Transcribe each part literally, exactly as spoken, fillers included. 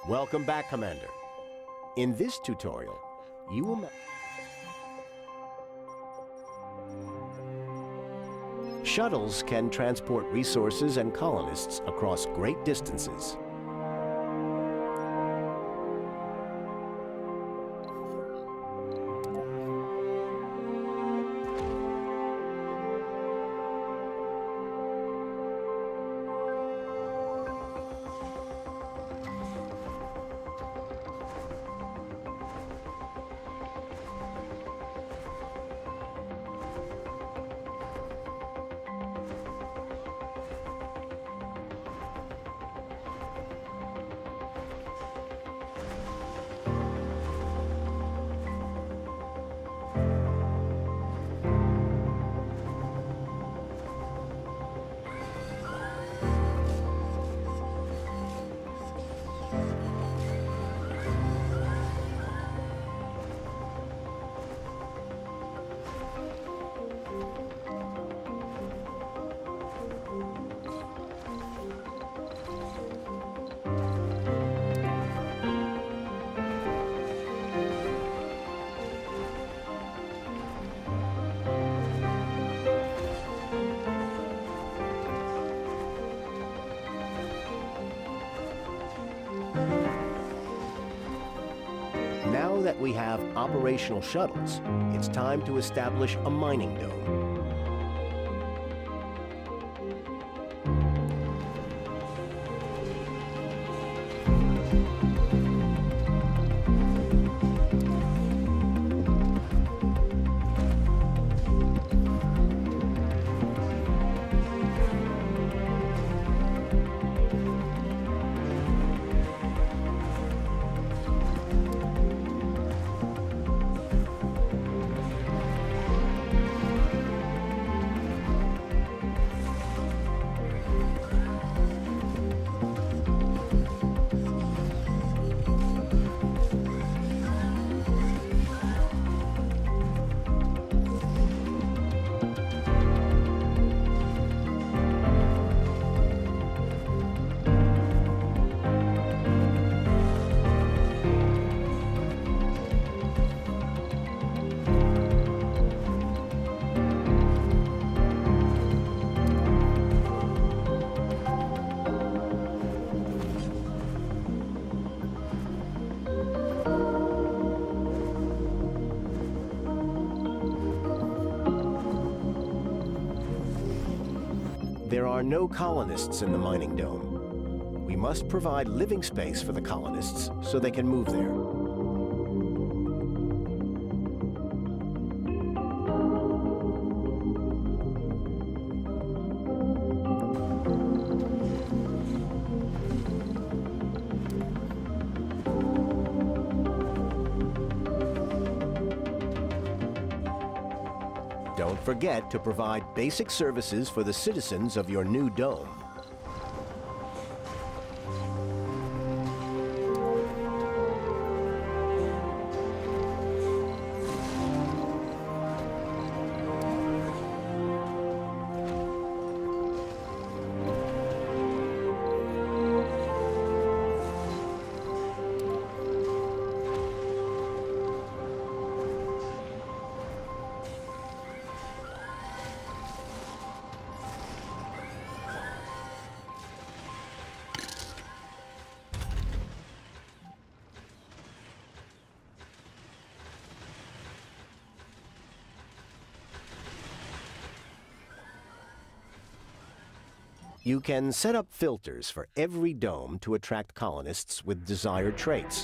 Welcome back, Commander. In this tutorial, you will... ma- Shuttles can transport resources and colonists across great distances. Now that we have operational shuttles, it's time to establish a mining dome. There are no colonists in the mining dome. We must provide living space for the colonists so they can move there. Don't forget to provide basic services for the citizens of your new dome. You can set up filters for every dome to attract colonists with desired traits.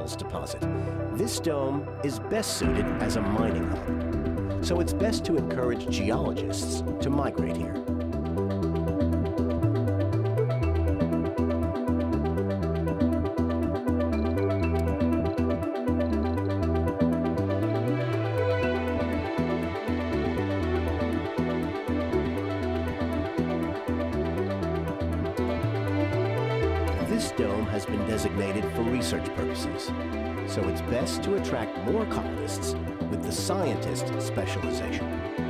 minerals deposit, this dome is best suited as a mining hub. So it's best to encourage geologists to migrate here. This dome has been designated for research purposes, so it's best to attract more colonists with the scientist specialization.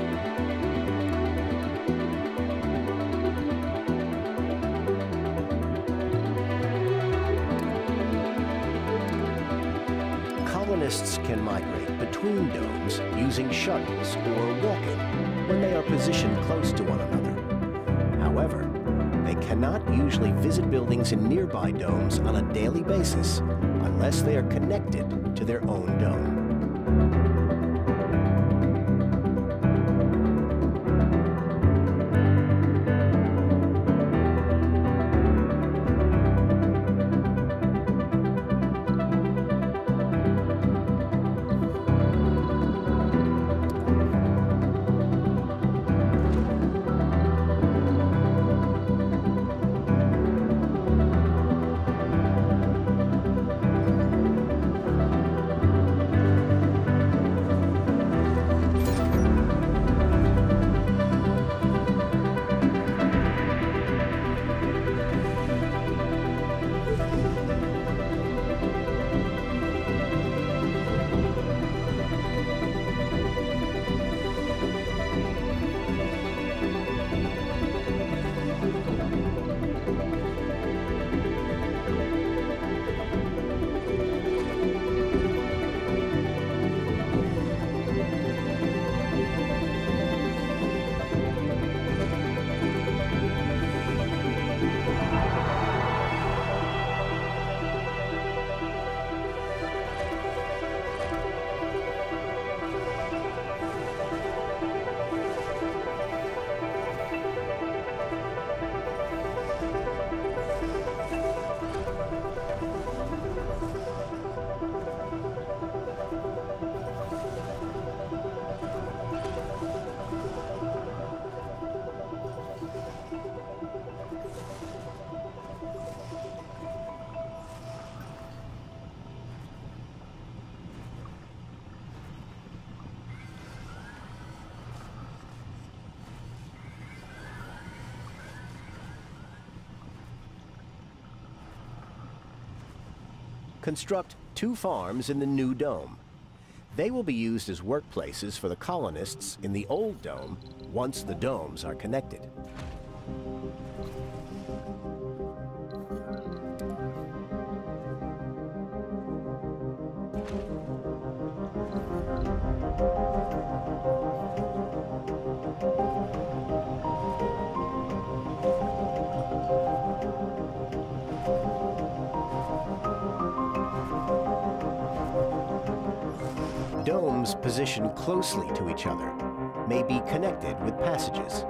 Colonists can migrate between domes using shuttles or walking when they are positioned close to one another. However, they cannot usually visit buildings in nearby domes on a daily basis unless they are connected to their own dome. Construct two farms in the new dome. They will be used as workplaces for the colonists in the old dome once the domes are connected. Domes positioned closely to each other may be connected with passages.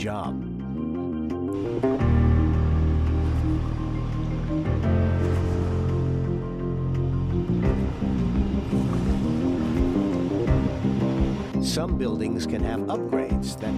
job. Some buildings can have upgrades that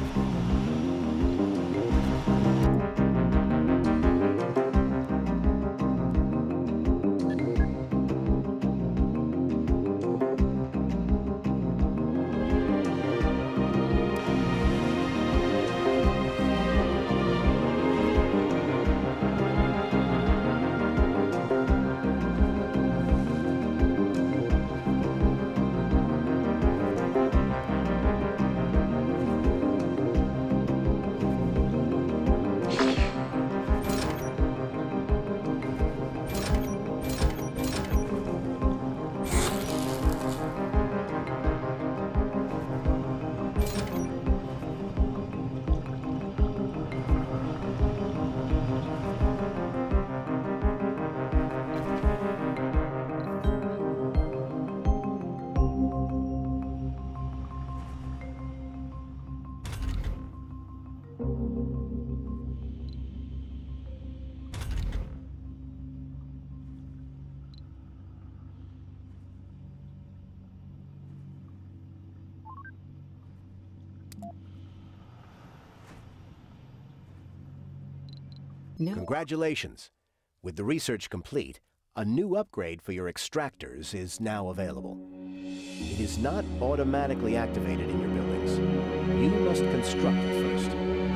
No. Congratulations! With the research complete, a new upgrade for your extractors is now available. It is not automatically activated in your buildings. You must construct it first.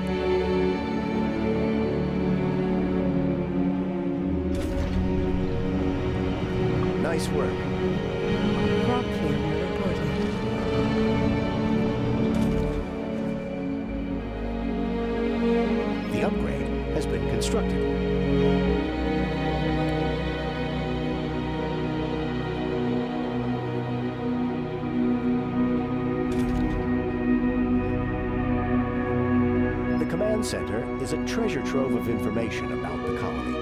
Nice work. Crop failure reported. The upgrade has been constructed. The command center is a treasure trove of information about the colony.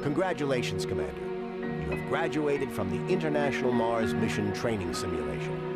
Congratulations, Commander. You have graduated from the International Mars Mission Training Simulation.